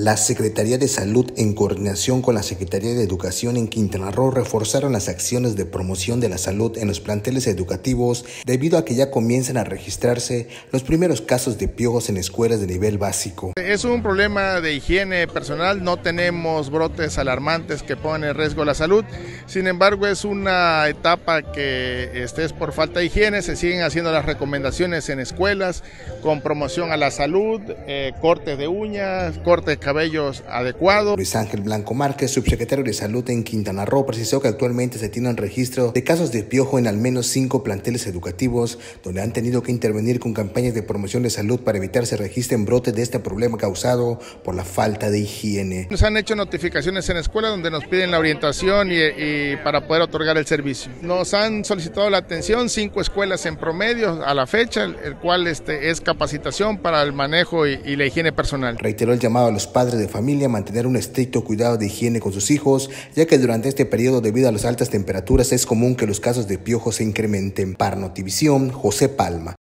La Secretaría de Salud, en coordinación con la Secretaría de Educación en Quintana Roo, reforzaron las acciones de promoción de la salud en los planteles educativos debido a que ya comienzan a registrarse los primeros casos de piojos en escuelas de nivel básico. Es un problema de higiene personal, no tenemos brotes alarmantes que pongan en riesgo la salud, sin embargo es una etapa que es por falta de higiene, se siguen haciendo las recomendaciones en escuelas con promoción a la salud, corte de uñas, corte de cabellos adecuado. Luis Ángel Blanco Márquez, subsecretario de Salud en Quintana Roo, precisó que actualmente se tiene un registro de casos de piojo en al menos 5 planteles educativos, donde han tenido que intervenir con campañas de promoción de salud para evitar se registren brotes de este problema causado por la falta de higiene. Nos han hecho notificaciones en escuela donde nos piden la orientación y para poder otorgar el servicio. Nos han solicitado la atención 5 escuelas en promedio a la fecha, el cual es capacitación para el manejo y la higiene personal. Reiteró el llamado a los padres de familia a mantener un estricto cuidado de higiene con sus hijos, ya que durante este periodo, debido a las altas temperaturas, es común que los casos de piojo se incrementen. Para Notivisión, José Palma.